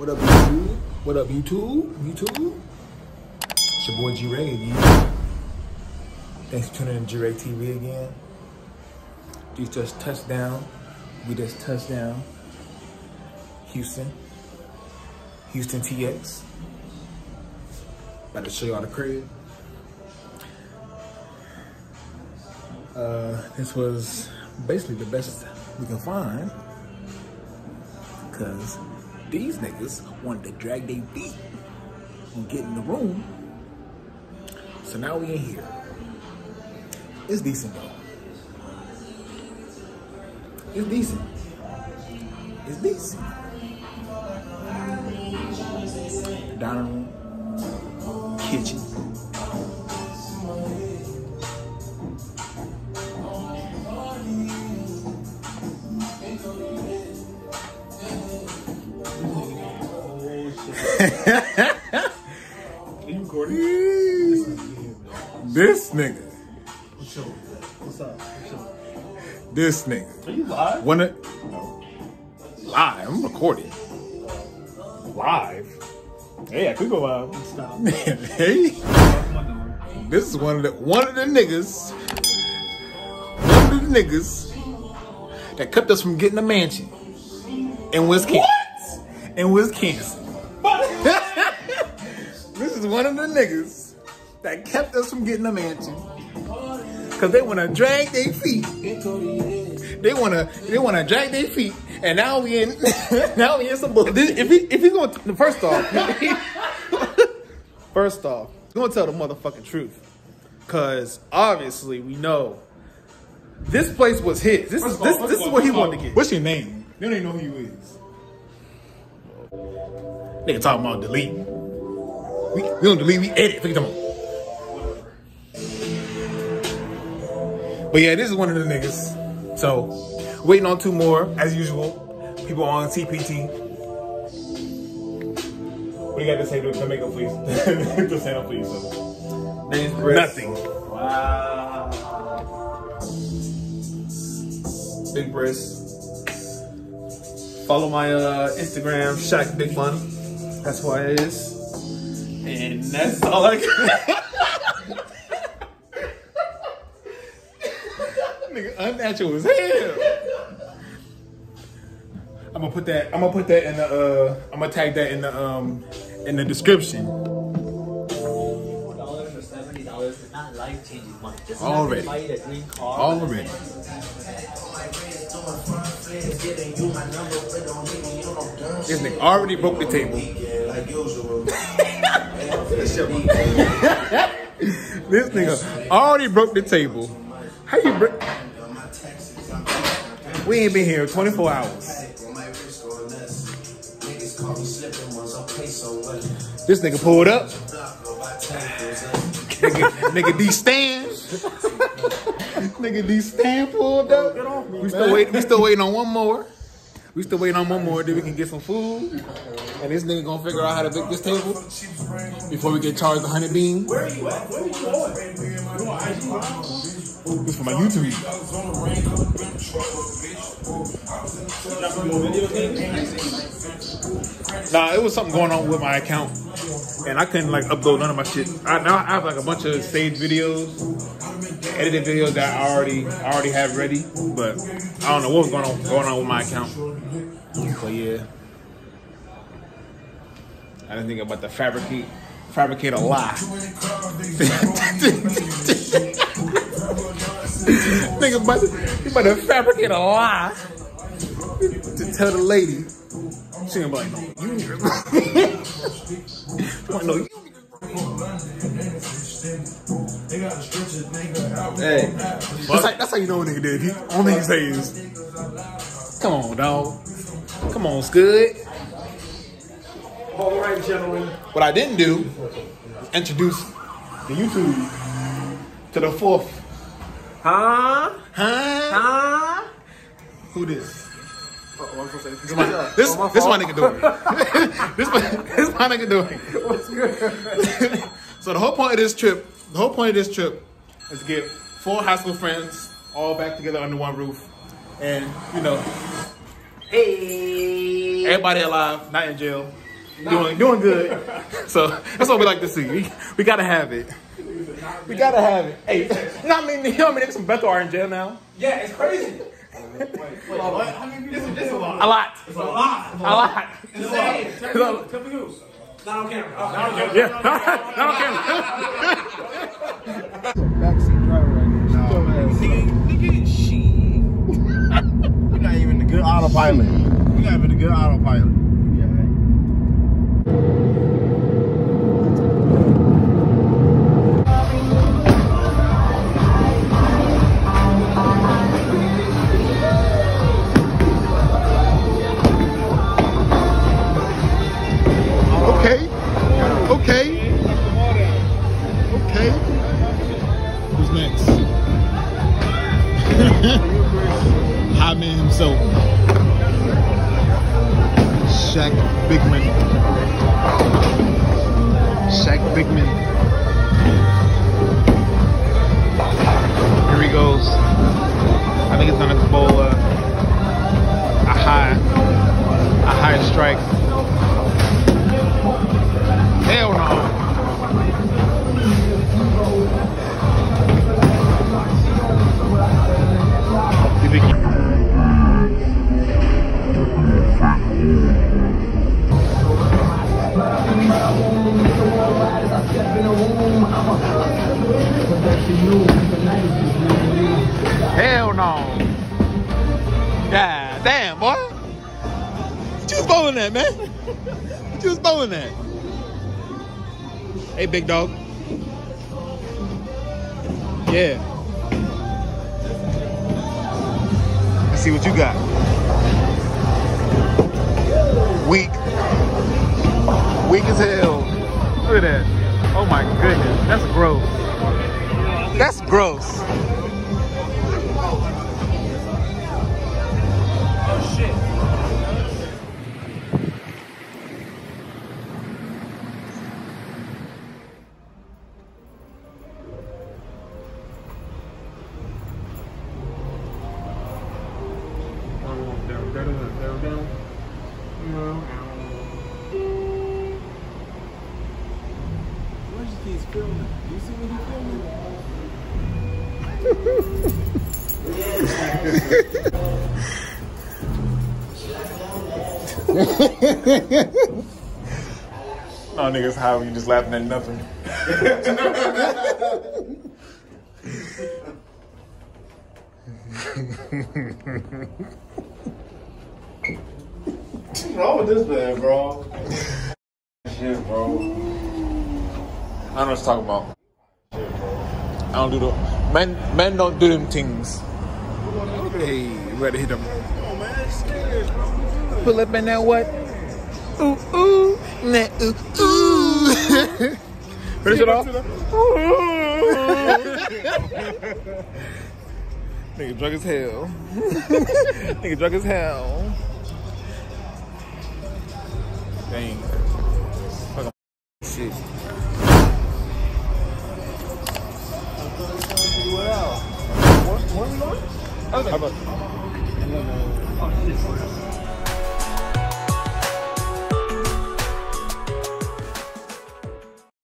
What up, YouTube? What up, YouTube? YouTube? It's your boy G-Ray again. Thanks for tuning in to G-Ray TV again. We just touched down. Houston. Houston TX. About to show y'all the crib. This was basically the best we can find. Cause these niggas wanted to drag their feet and get in the room. So now we in here. It's decent though. It's decent. It's decent. Dining room, kitchen. You recording? This nigga. What's up? This nigga. Are you live? No. Live? I'm recording. Live? Hey, I could go live. Stop. Hey. This is one of the niggas. One of the niggas that kept us from getting a mansion in Wisconsin. What? In Wisconsin. This is one of the niggas that kept us from getting a mansion. Cause they wanna drag their feet. They wanna drag their feet. And now we in some bullshit. If he's gonna first off, he's gonna tell the motherfucking truth. Cause obviously we know this place was his. This is what he wanted to get. What's your name? They don't even know who you is. Nigga talking about delete. We don't delete, we edit. What you talking about? But yeah, this is one of the niggas. So, waiting on two more, as usual. People on CPT. What do you got to say to make up, please? To stand up, please. So. Name's Chris. Nothing. Wow. Big Briss. Follow my Instagram, Shaq Big Money. That's why it is. And that's all I got. Nigga, unnatural as hell. I'm gonna put that in the I'm gonna tag that in the description. $40 or $70 is not life-changing money. Just Already. buy a green car. Already. This nigga already broke the table. This nigga already broke the table. How you break? We ain't been here 24 hours. This nigga pulled up. nigga D Stan. Nigga D Stan pulled up. Get off me, We still waiting on one more. Then we can get some food. And this nigga gonna figure out how to make this table before we get charged 100 beans. Where are you at? Where are you going? This for my YouTube. Nah, it was something going on with my account, and I couldn't like upload none of my shit. Now I have like a bunch of saved videos, edited videos that I already have ready, but I don't know what was going on with my account. So yeah, I didn't think about to fabricate a lie. Nigga about to fabricate a lie to tell the lady. She gonna be like, no, you niggas. Hey, That's how you know what nigga did. Only thing he say is, come on, dog. Come on, Scud. all right, gentlemen. What I didn't do was introduce the YouTube to the fourth. Huh? Who this? Oh, I'm supposed to say This my nigga doing. this my nigga doing. What's good? So the whole point of this trip is to get 4 high school friends all back together under one roof, and you know, Hey. everybody alive, not in jail. Doing good. So that's what we like to see. We gotta have it. We gotta have it. Hey, you know what I mean? There's some Beto are in jail now. Yeah, it's crazy. What? How many people? It's a lot. A lot. It's a lot. A lot. Insane. Tell me who's. Not on camera. Not on camera. Yeah. Not on camera. Backseat driver right now. Nigga, shit. You're not even a good autopilot. You're not even a good autopilot. Okay. Who's next? High man himself. Shaq Bigman. Here he goes. I think it's gonna bowl a high strike. Hell no. Hell no. God damn, boy. What you was bowling at, man? What you was bowling at? Hey, big dog. Yeah. Let's see what you got. Weak. Weak as hell. Look at that. Oh my goodness. That's gross. That's gross. Oh shit. He's filming. You see what he's filming? No, niggas, how you just laughing at nothing. What's wrong with this man, bro? Shit, bro. I don't know what you're talking about. I don't do the men don't do them things. Hey, you ready to hit them? Oh, man, it's scared, bro. Pull up in that what? Ooh, ooh, nah, ooh, ooh. Finish it off. Nigga drunk as hell. Nigga drunk as hell. Dang. Fucking shit. What we going? How about?